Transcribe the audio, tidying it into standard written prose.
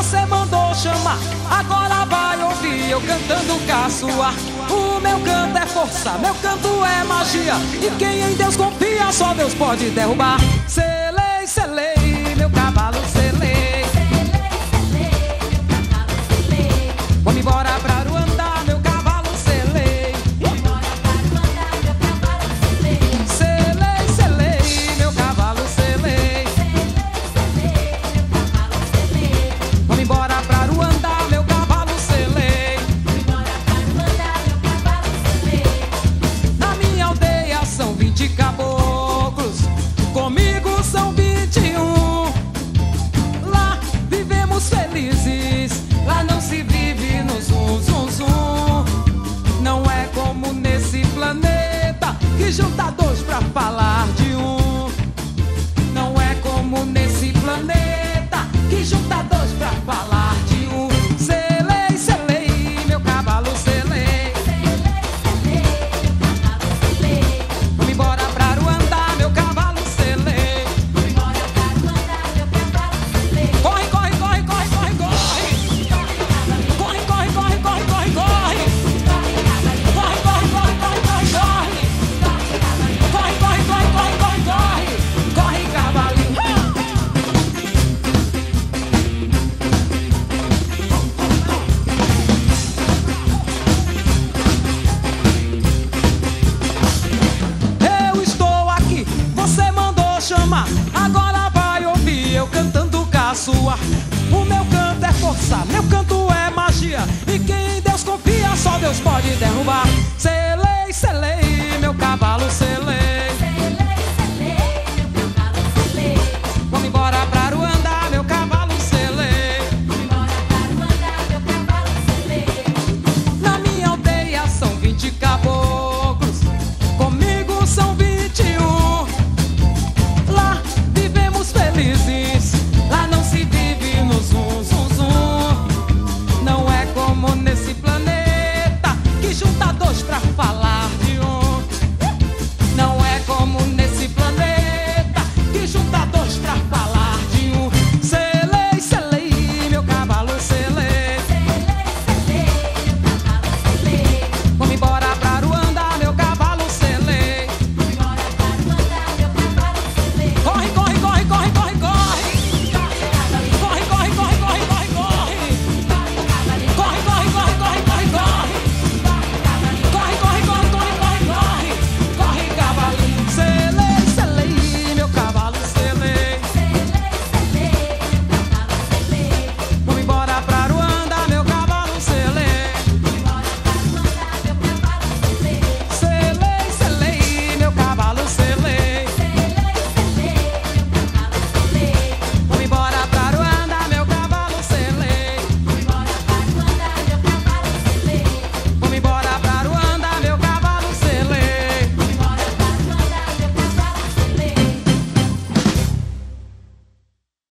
você mandou chamar, agora vai ouvir eu cantando caçoar. O meu canto é força, meu canto é magia, e quem em Deus confia, só Deus pode derrubar. Selei, selei, meu cavalo selei. Vamos embora pra Aruandá, meu cavalo selei. Selei, selei, meu cavalo selei. Vamos embora pra Aruandá, meu cavalo selei. Na minha aldeia são 20 caboclos, comigo são 21. Lá vivemos felizes, lá não se vive no zum, zum, zum. Não é como nesse planeta que junta dois pra falar de um. Não é como nesse planeta que junta dois pra falar de um. Selei, selei, meu cavalo selei. Vamos embora pra Aruandá, meu cavalo selei. Corre, corre, corre, corre, corre, corre. Corre, corre, corre, corre, corre, corre. Corre, corre, corre, corre, corre, corre. Corre, corre, corre, corre, corre, corre. Corre, cavalinho. Eu estou aqui, você mandou chamar, agora vai ouvir eu cantando caçoar. O meu canto é força, meu canto é magia, e quem em Deus confia, só Deus pode derrubar. Selei, selei, meu cavalo selei.